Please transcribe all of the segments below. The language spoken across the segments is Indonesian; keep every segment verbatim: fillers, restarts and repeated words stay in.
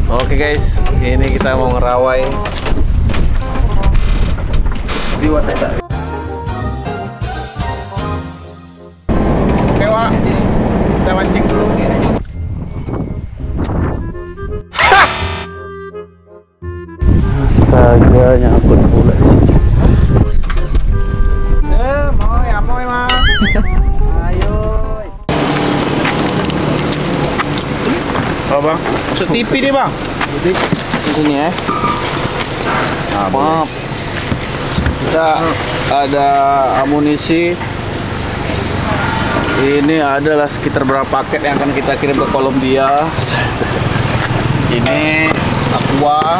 Oke guys, ini kita mau ngerawai di Wateta. Oke Wak, kita mancing dulu. Astaga, nyangkut pula sih. Eh, mau ya, mau emang. Ayo. Oh bang, masuk T V nih bang. Di sini ya. Nah, maaf. Kita ada amunisi. Ini adalah sekitar berapa paket yang akan kita kirim ke Kolombia. Ini aqua.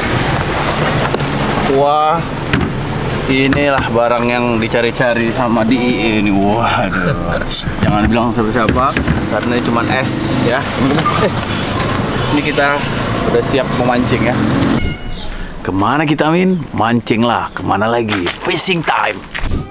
Wah, inilah barang yang dicari-cari sama D I E ini. Waduh, jangan bilang siapa-siapa karena ini cuma es ya. Ini kita udah siap memancing ya. Kemana kita Min? Mancing lah. Kemana lagi? Fishing time.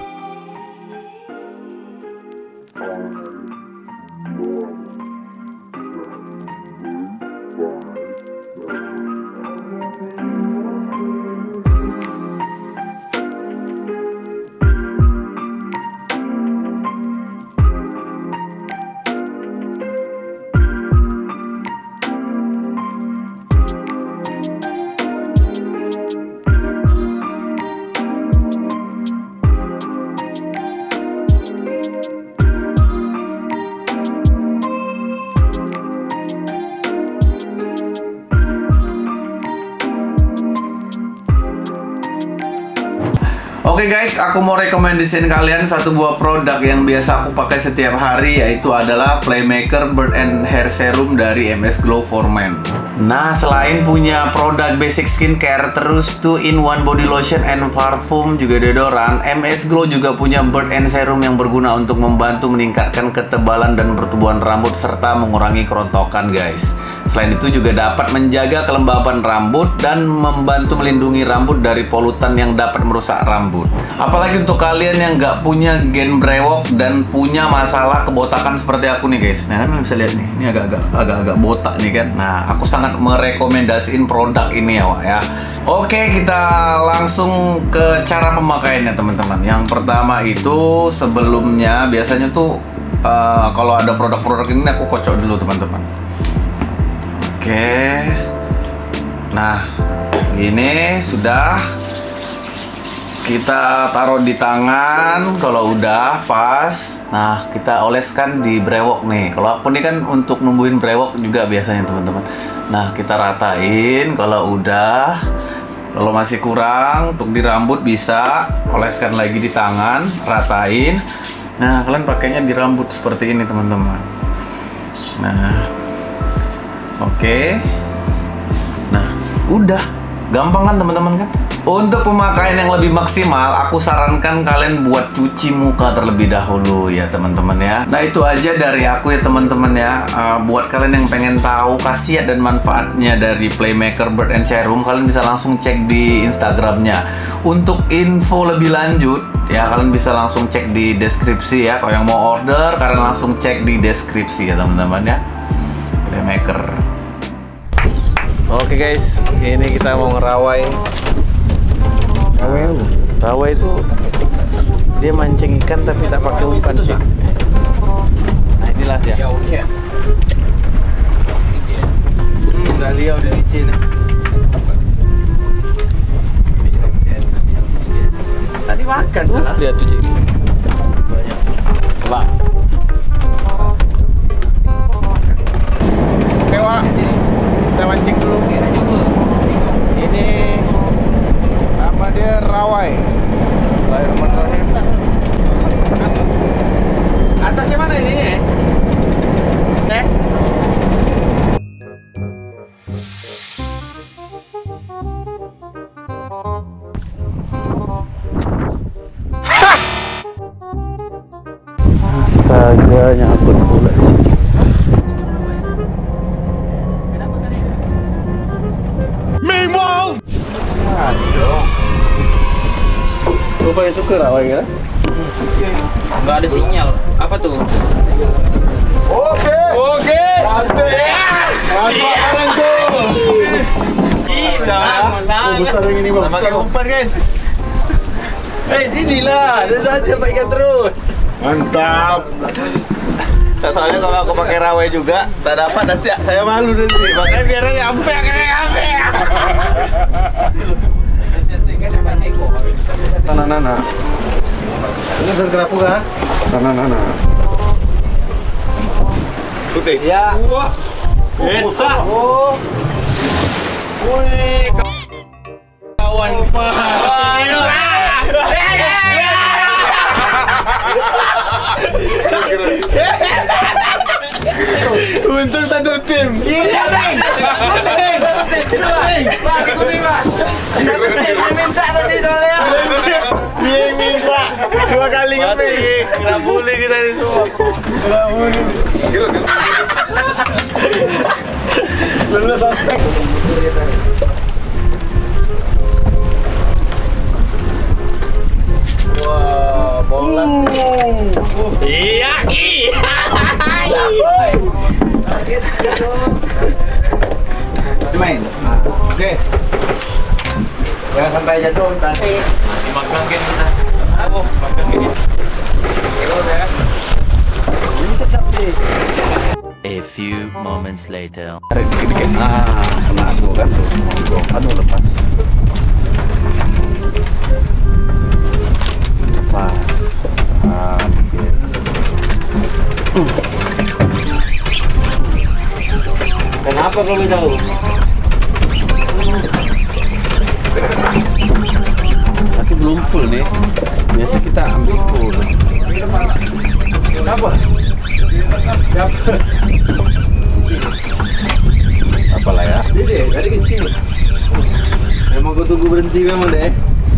Oke okay guys, aku mau rekomendasiin kalian satu buah produk yang biasa aku pakai setiap hari, yaitu adalah Playmaker Bird and Hair Serum dari M S Glow for Men. Nah, selain punya produk basic skincare, terus two in one body lotion and parfum, juga deodoran, M S Glow juga punya Bird and Serum yang berguna untuk membantu meningkatkan ketebalan dan pertumbuhan rambut serta mengurangi kerontokan guys. Selain itu juga dapat menjaga kelembaban rambut dan membantu melindungi rambut dari polutan yang dapat merusak rambut. Apalagi untuk kalian yang nggak punya gen brewok dan punya masalah kebotakan seperti aku nih guys. Nah, kalian bisa lihat nih, ini agak-agak agak-agak botak nih kan. Nah, aku sangat merekomendasiin produk ini ya Wak ya. Oke, kita langsung ke cara pemakaiannya teman-teman. Yang pertama itu sebelumnya biasanya tuh uh, kalau ada produk-produk ini aku kocok dulu teman-teman. Oke, nah gini sudah kita taruh di tangan. Kalau udah pas, nah kita oleskan di brewok nih. Kalau aku nih kan untuk numbuhin brewok juga biasanya teman-teman. Nah kita ratain. Kalau udah, kalau masih kurang untuk di rambut bisa oleskan lagi di tangan, ratain. Nah kalian pakainya di rambut seperti ini teman-teman. Nah oke, nah udah gampang kan teman-teman kan? Untuk pemakaian yang lebih maksimal, aku sarankan kalian buat cuci muka terlebih dahulu ya teman-teman ya. Nah itu aja dari aku ya teman-teman ya. Uh, buat kalian yang pengen tahu khasiat dan manfaatnya dari Playmaker Bird and Serum, kalian bisa langsung cek di Instagramnya. Untuk info lebih lanjut ya kalian bisa langsung cek di deskripsi ya. Kalau yang mau order, kalian langsung cek di deskripsi ya teman-teman ya. Playmaker. Oke okay guys, ini kita mau ngerawai. Rawai apa? Rawai itu dia mancing ikan tapi tak pakai umpan sih. Nah inilah ya. Hmm, udah lihat udah licin. Tadi makan tuh. Lihat tuh cik. Banyak. Coba. Oke Wak, kita mancing dulu. Ini nama dia rawai. Bismillahirrahmanirrahim. Atasnya mana ini? Eh? Astaga, nyangkut pula sih. Gue paling suka rawai ya. Nggak ada sinyal. Apa tuh? Oke. Oke. Masuk barang tuh. besar yang ini bang. Pakai umpan guys. Eh sinilah, dia tadi dapat ikan terus. Mantap. Tak, soalnya kalau aku pakai rawe juga tak dapat nanti saya malu nanti. Makanya biarnya nyampe kayak nyampe. Sana nana. Ini besar kerapu kah? Sana nana. Putih. Ya. Wah, pizza. Oh. Wih, Kawan. Ayo. untung satu tim. Iya, Bang. Bang, itu nih, Bang. Satu tim yang minta tadi soalnya. Dia yang minta dua kali ngemis. Nggak boleh kita itu. Nggak boleh. Lulus aspek. Wah, bola. Iya, iya. Main. Oke. Jangan sampai jatuh nanti. Masih magang kan kita. Oh, magang ini. Ini sedap sih. A few moments later. Ah, kena aku kan tuh. Mogok. Aduh, lepas. Lepas. Ah, dikit. Kenapa kamu tahu? Masih belum full nih. Biasa kita ambil full. Kenapa? Apalah ya? Dede, dari kecil. Memang kau tunggu berhenti memang deh.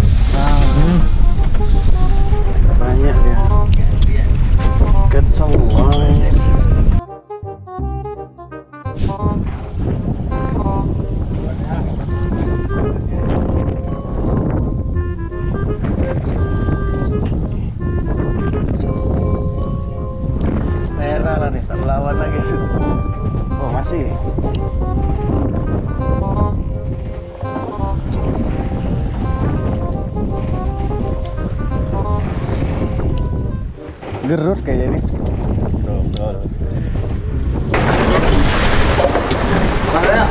Banyak dia. Ikan semua. Merah lah nih, tak melawan lagi. Oh masih. Gerut kayaknya nih. Mana?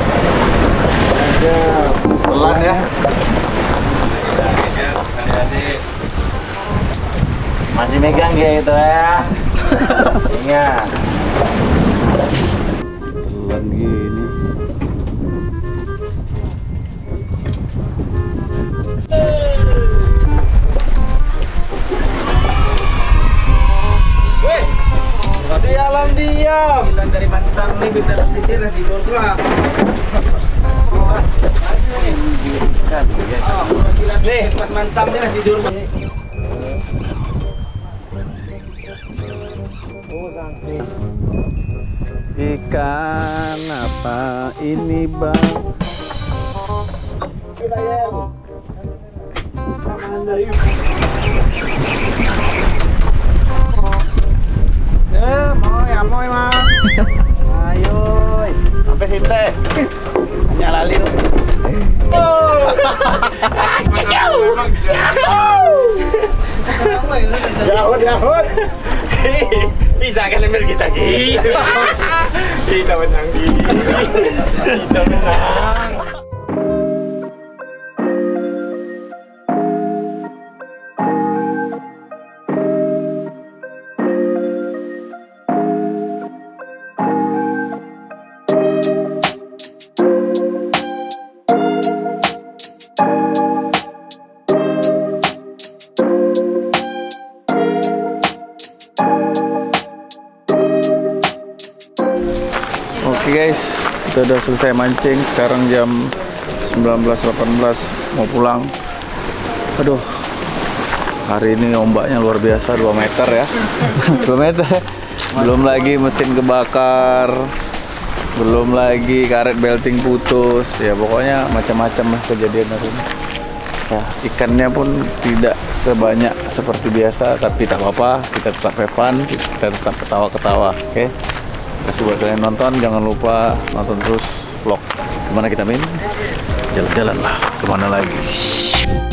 Pelan ya. Masih megang dia itu ya. Ingat. Telan gini. Di alam diam. Bilang dari Mantang nih kita sisir di Gorla. Nih, Mas Mantang nih tidur. Ikan apa ini bang? Eh, mau ya, mau emang. Ayo, Sampai sini deh. Hanya lali tuh. jauh jauh. Bisa kan lembar kita Ki. Kita menang Ki. Kita menang. Oke guys, kita udah selesai mancing. Sekarang jam sembilan belas delapan belas mau pulang. Aduh, hari ini ombaknya luar biasa, dua meter ya. dua meter. Belum lagi mesin kebakar, belum lagi karet belting putus. Ya pokoknya macam-macam lah kejadian hari ini. Ya, ikannya pun tidak sebanyak seperti biasa, tapi tak apa-apa. Kita tetap have fun, kita tetap ketawa-ketawa. Oke. Terima kasih buat kalian nonton, jangan lupa nonton terus vlog kemana kita main jalan-jalan lah, kemana lagi?